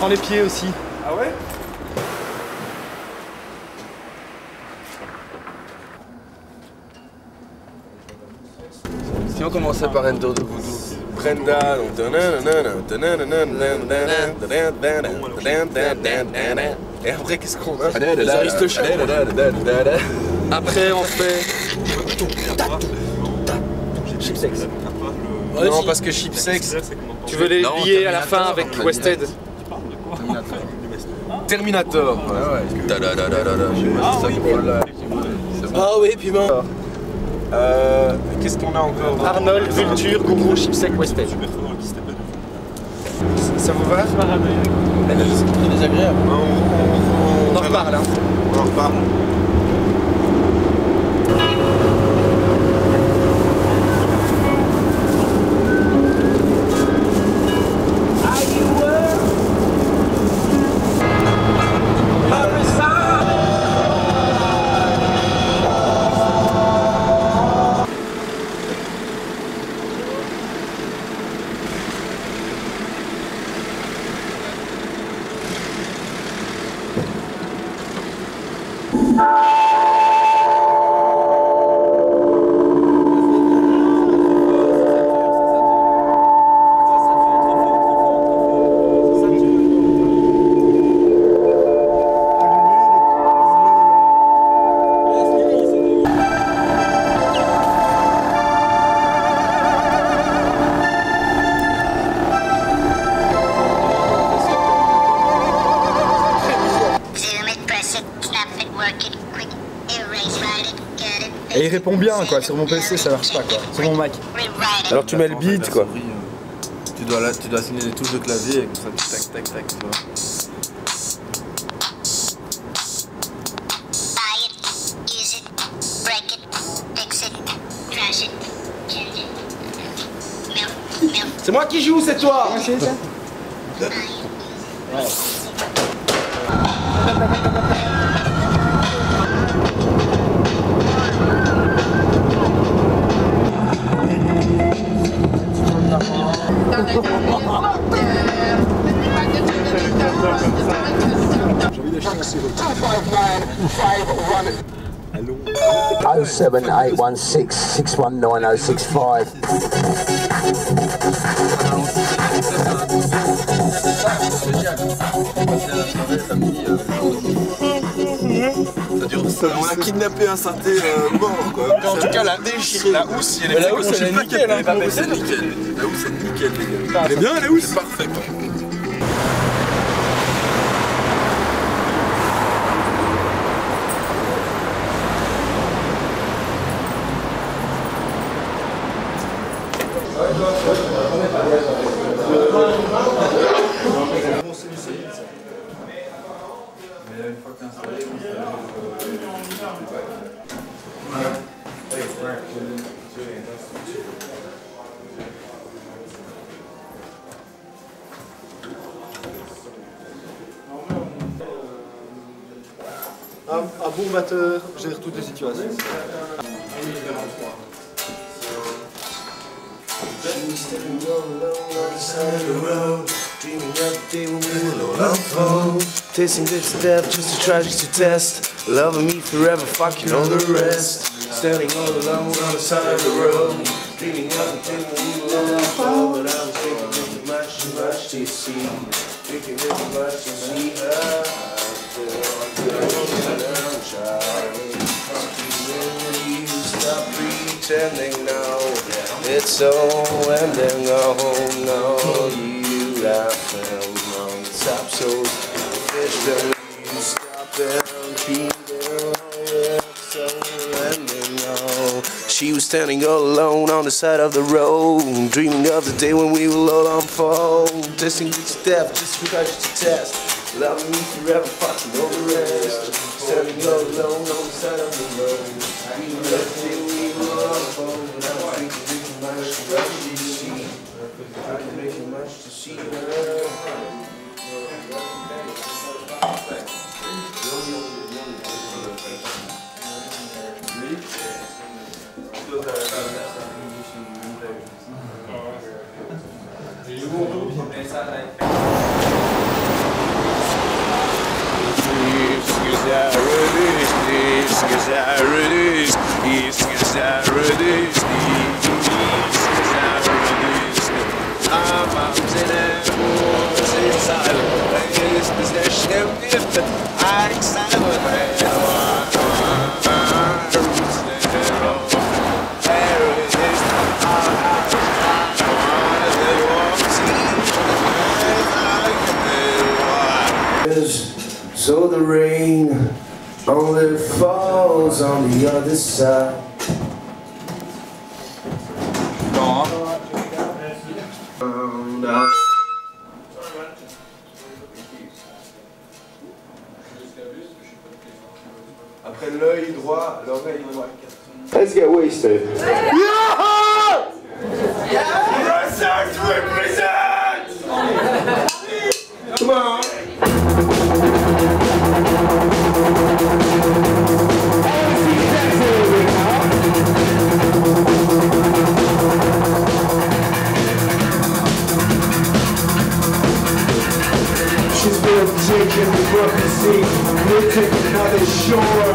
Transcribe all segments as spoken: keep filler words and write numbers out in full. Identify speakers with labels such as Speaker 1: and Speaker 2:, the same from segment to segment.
Speaker 1: prend les pieds aussi.
Speaker 2: Ah ouais?
Speaker 3: Si on commençait par un tour de voodoo. Brenda, et après qu'est-ce qu'on a? Les aristochats. Après on fait... Chipsex. Non parce que Chipsex...
Speaker 1: Tu veux les lier à la fin avec Westhead?
Speaker 3: Terminator. Ah oui, piment. Euh, Qu'est-ce qu'on a encore?
Speaker 1: Arnold, Vulture, Gourou, Chipsec, Westhead. Ça vous va?
Speaker 3: C'est très désagréable.
Speaker 1: On en reparle, hein.
Speaker 3: On en reparle.
Speaker 1: Et il répond bien quoi, sur mon P C ça marche pas quoi, sur mon Mac.
Speaker 3: Alors tu mets le beat quoi.
Speaker 4: Tu dois, là, tu dois assigner les touches de clavier et comme ça tac tac tac tu vois.
Speaker 3: C'est moi qui joue, c'est toi.
Speaker 1: Ouais, c'est ça. Ouais.
Speaker 5: oh seven eight one six six one nine oh six five.
Speaker 4: On a kidnappé un synthé euh, mort quoi.
Speaker 1: En tout cas la déchire, la housse, elle est
Speaker 4: la housse elle est nickel, hein, c'est nickel. La housse c'est nickel les gars. Elle est bien la housse? C'est parfait quoi.
Speaker 1: Un, un bon batteur gère toutes les situations.
Speaker 3: Tasting this death, just a tragic to test. Loving me forever, fucking all the rest. Standing all alone on the side of the road. Dreaming of the day when we were all on fall. But I was thinking too much, too much to see. Thinking too much to see her. You stop pretending now. It's so ending. Oh no, you laugh on the top so fish them. You stop and treat them. It's so ending. Oh, she was standing all alone on the side of the road, dreaming of the day when we will all unfold. Testing each death, just because to test. Loving me forever, fucking all the rest. Standing all alone on the side of the road, dreaming of the day when we will all unfold. But I was thinking much to rush to see. I can make it much to see her. Saturdays, East Saturdays, East Saturdays. Our moms and our boys inside the place, the sheriff, I silent man. So the rain only falls on the other side. Um, uh, Après l'œil droit, l'oreille droite. Let's get wasted. Yeah! Research represents! Come on!
Speaker 2: She's been taking the broken sea, we'll take another shore.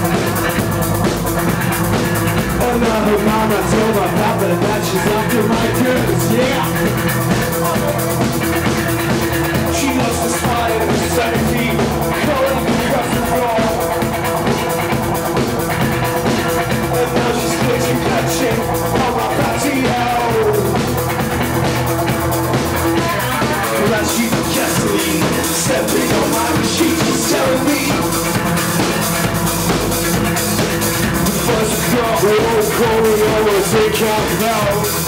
Speaker 2: Another mama told my papa that she's after my goods, yeah. She loves to slide in the side feet, calling the custom raw. And now she's glitching, catching on my patio. That she's gasoline, stepping on my machine, she's telling me the first car, we won't call me over, take out now.